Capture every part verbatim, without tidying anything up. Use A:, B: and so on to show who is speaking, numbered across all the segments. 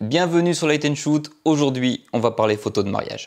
A: Bienvenue sur Light and Shoot. Aujourd'hui, on va parler photos de mariage.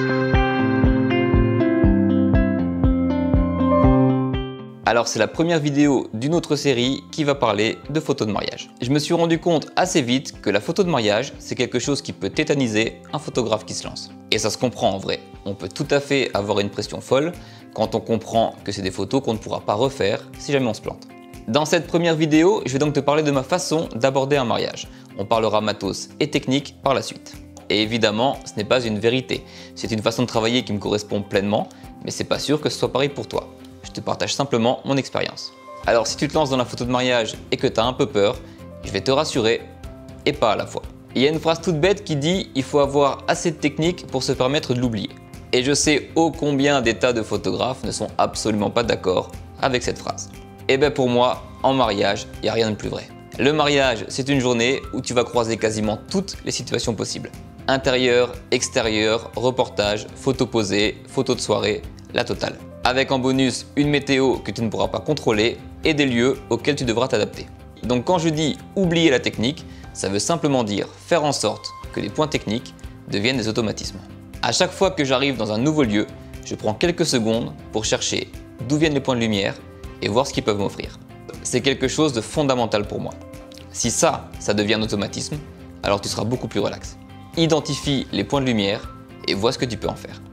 A: Alors c'est la première vidéo d'une autre série qui va parler de photos de mariage. Je me suis rendu compte assez vite que la photo de mariage, c'est quelque chose qui peut tétaniser un photographe qui se lance. Et ça se comprend en vrai. On peut tout à fait avoir une pression folle quand on comprend que c'est des photos qu'on ne pourra pas refaire si jamais on se plante. Dans cette première vidéo, je vais donc te parler de ma façon d'aborder un mariage. On parlera matos et technique par la suite. Et évidemment, ce n'est pas une vérité. C'est une façon de travailler qui me correspond pleinement, mais c'est pas sûr que ce soit pareil pour toi. Je te partage simplement mon expérience. Alors si tu te lances dans la photo de mariage et que tu as un peu peur, je vais te rassurer et pas à la fois. Il y a une phrase toute bête qui dit « il faut avoir assez de technique pour se permettre de l'oublier ». Et je sais ô combien des tas de photographes ne sont absolument pas d'accord avec cette phrase. Et bien pour moi, en mariage, il n'y a rien de plus vrai. Le mariage, c'est une journée où tu vas croiser quasiment toutes les situations possibles. Intérieur, extérieur, reportage, photos posées, photos de soirée, la totale. Avec en bonus une météo que tu ne pourras pas contrôler et des lieux auxquels tu devras t'adapter. Donc quand je dis oublier la technique, ça veut simplement dire faire en sorte que les points techniques deviennent des automatismes. À chaque fois que j'arrive dans un nouveau lieu, je prends quelques secondes pour chercher d'où viennent les points de lumière et voir ce qu'ils peuvent m'offrir. C'est quelque chose de fondamental pour moi. Si ça, ça devient un automatisme, alors tu seras beaucoup plus relax. Identifie les points de lumière et vois ce que tu peux en faire.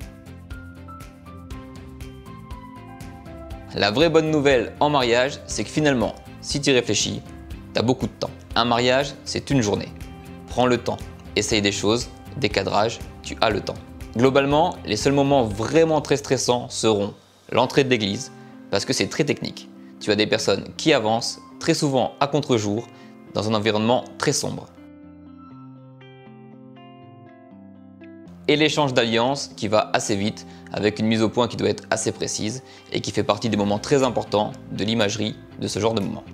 A: La vraie bonne nouvelle en mariage, c'est que finalement, si tu y réfléchis, tu as beaucoup de temps. Un mariage, c'est une journée. Prends le temps, essaye des choses, des cadrages, tu as le temps. Globalement, les seuls moments vraiment très stressants seront l'entrée de l'église, parce que c'est très technique. Tu as des personnes qui avancent, très souvent à contre-jour, dans un environnement très sombre. Et l'échange d'alliances qui va assez vite, avec une mise au point qui doit être assez précise et qui fait partie des moments très importants de l'imagerie de ce genre de moment.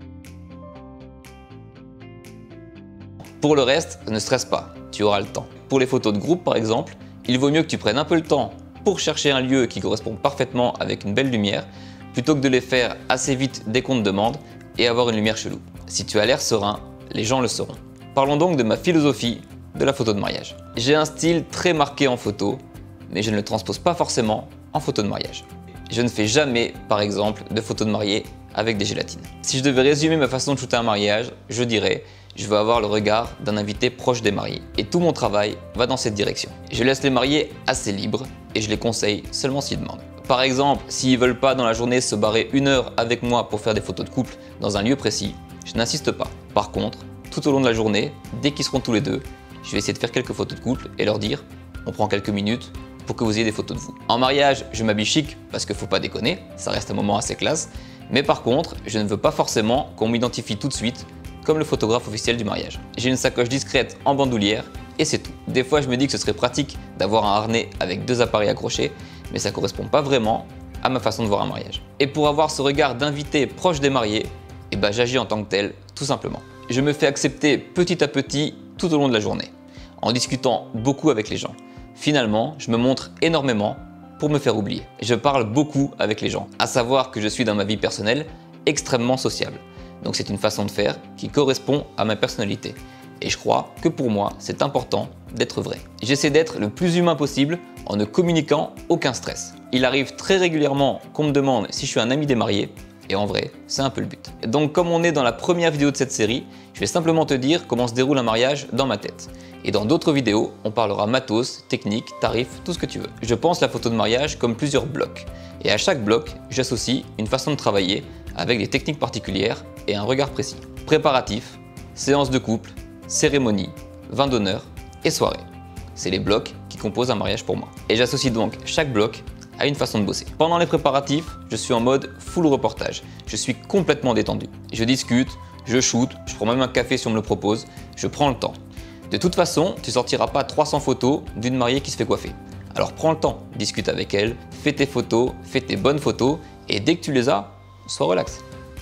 A: Pour le reste, ne stresse pas, tu auras le temps. Pour les photos de groupe par exemple, il vaut mieux que tu prennes un peu le temps pour chercher un lieu qui correspond parfaitement avec une belle lumière, plutôt que de les faire assez vite dès qu'on te demande et avoir une lumière chelou. Si tu as l'air serein, les gens le sauront. Parlons donc de ma philosophie de la photo de mariage. J'ai un style très marqué en photo, mais je ne le transpose pas forcément en photo de mariage. Je ne fais jamais, par exemple, de photos de mariée avec des gélatines. Si je devais résumer ma façon de shooter un mariage, je dirais je veux avoir le regard d'un invité proche des mariés. Et tout mon travail va dans cette direction. Je laisse les mariés assez libres et je les conseille seulement s'ils demandent. Par exemple, s'ils ne veulent pas dans la journée se barrer une heure avec moi pour faire des photos de couple dans un lieu précis, je n'insiste pas. Par contre, tout au long de la journée, dès qu'ils seront tous les deux, je vais essayer de faire quelques photos de couple et leur dire on prend quelques minutes pour que vous ayez des photos de vous. En mariage, je m'habille chic parce qu'il ne faut pas déconner, ça reste un moment assez classe. Mais par contre, je ne veux pas forcément qu'on m'identifie tout de suite comme le photographe officiel du mariage. J'ai une sacoche discrète en bandoulière et c'est tout. Des fois, je me dis que ce serait pratique d'avoir un harnais avec deux appareils accrochés, mais ça ne correspond pas vraiment à ma façon de voir un mariage. Et pour avoir ce regard d'invité proche des mariés, eh ben, j'agis en tant que tel, tout simplement. Je me fais accepter petit à petit tout au long de la journée, en discutant beaucoup avec les gens. Finalement, je me montre énormément pour me faire oublier. Je parle beaucoup avec les gens, à savoir que je suis dans ma vie personnelle extrêmement sociable. Donc c'est une façon de faire qui correspond à ma personnalité. Et je crois que pour moi, c'est important d'être vrai. J'essaie d'être le plus humain possible en ne communiquant aucun stress. Il arrive très régulièrement qu'on me demande si je suis un ami des mariés, et en vrai, c'est un peu le but. Donc comme on est dans la première vidéo de cette série, je vais simplement te dire comment se déroule un mariage dans ma tête. Et dans d'autres vidéos, on parlera matos, technique, tarifs, tout ce que tu veux. Je pense la photo de mariage comme plusieurs blocs. Et à chaque bloc, j'associe une façon de travailler avec des techniques particulières et un regard précis. Préparatif, séance de couple, cérémonie, vin d'honneur et soirée. C'est les blocs qui composent un mariage pour moi. Et j'associe donc chaque bloc à une façon de bosser. Pendant les préparatifs, je suis en mode full reportage. Je suis complètement détendu. Je discute, je shoot, je prends même un café si on me le propose, je prends le temps. De toute façon, tu sortiras pas trois cents photos d'une mariée qui se fait coiffer. Alors prends le temps, discute avec elle, fais tes photos, fais tes bonnes photos et dès que tu les as, sois relax.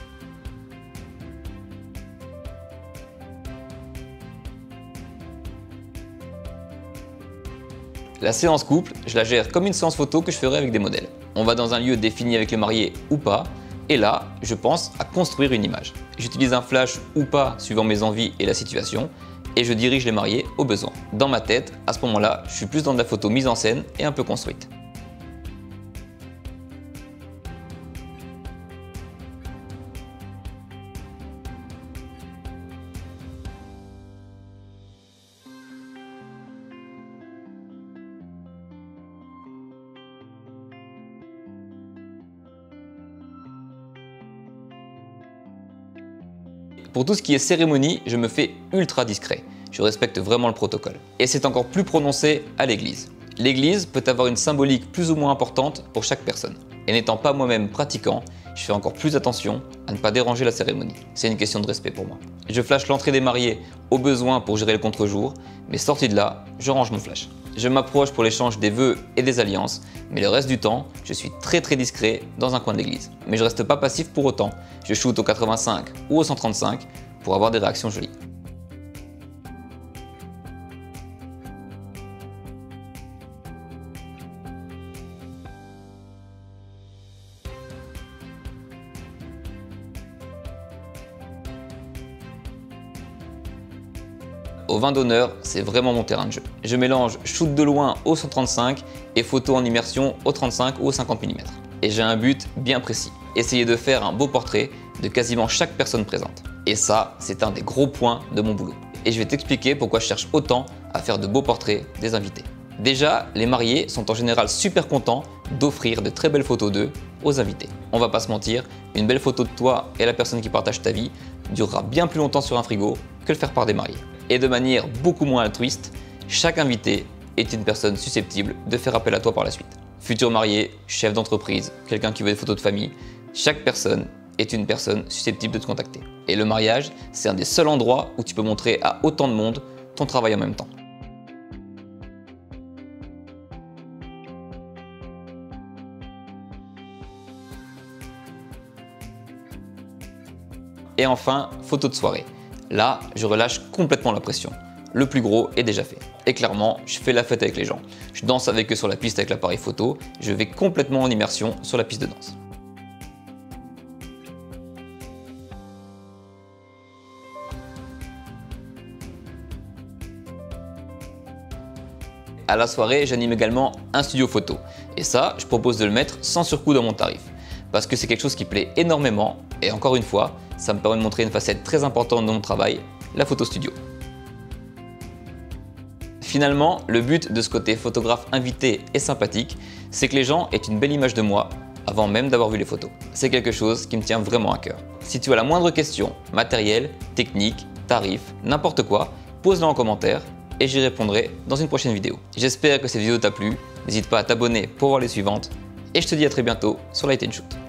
A: La séance couple, je la gère comme une séance photo que je ferais avec des modèles. On va dans un lieu défini avec les mariés ou pas, et là, je pense à construire une image. J'utilise un flash ou pas suivant mes envies et la situation, et je dirige les mariés au besoin. Dans ma tête, à ce moment-là, je suis plus dans de la photo mise en scène et un peu construite. Pour tout ce qui est cérémonie, je me fais ultra discret. Je respecte vraiment le protocole. Et c'est encore plus prononcé à l'église. L'église peut avoir une symbolique plus ou moins importante pour chaque personne. Et n'étant pas moi-même pratiquant, je fais encore plus attention à ne pas déranger la cérémonie. C'est une question de respect pour moi. Je flash l'entrée des mariés au besoin pour gérer le contre-jour, mais sorti de là, je range mon flash. Je m'approche pour l'échange des vœux et des alliances, mais le reste du temps, je suis très très discret dans un coin de l'église. Mais je reste pas passif pour autant, je shoot au quatre-vingt-cinq ou au cent trente-cinq pour avoir des réactions jolies. Au vin d'honneur, c'est vraiment mon terrain de jeu. Je mélange shoot de loin au cent trente-cinq et photo en immersion au trente-cinq ou au cinquante millimètres. Et j'ai un but bien précis, essayer de faire un beau portrait de quasiment chaque personne présente. Et ça, c'est un des gros points de mon boulot. Et je vais t'expliquer pourquoi je cherche autant à faire de beaux portraits des invités. Déjà, les mariés sont en général super contents d'offrir de très belles photos d'eux aux invités. On va pas se mentir, une belle photo de toi et la personne qui partage ta vie durera bien plus longtemps sur un frigo que le faire part des mariés. Et de manière beaucoup moins altruiste, chaque invité est une personne susceptible de faire appel à toi par la suite. Futur marié, chef d'entreprise, quelqu'un qui veut des photos de famille, chaque personne est une personne susceptible de te contacter. Et le mariage, c'est un des seuls endroits où tu peux montrer à autant de monde ton travail en même temps. Et enfin, photo de soirée. Là, je relâche complètement la pression. Le plus gros est déjà fait. Et clairement, je fais la fête avec les gens. Je danse avec eux sur la piste avec l'appareil photo. Je vais complètement en immersion sur la piste de danse. À la soirée, j'anime également un studio photo. Et ça, je propose de le mettre sans surcoût dans mon tarif. Parce que c'est quelque chose qui plaît énormément. Et encore une fois, ça me permet de montrer une facette très importante de mon travail, la photo studio. Finalement, le but de ce côté photographe invité et sympathique, c'est que les gens aient une belle image de moi avant même d'avoir vu les photos. C'est quelque chose qui me tient vraiment à cœur. Si tu as la moindre question, matériel, technique, tarif, n'importe quoi, pose-la en commentaire et j'y répondrai dans une prochaine vidéo. J'espère que cette vidéo t'a plu, n'hésite pas à t'abonner pour voir les suivantes et je te dis à très bientôt sur Light and Shoot.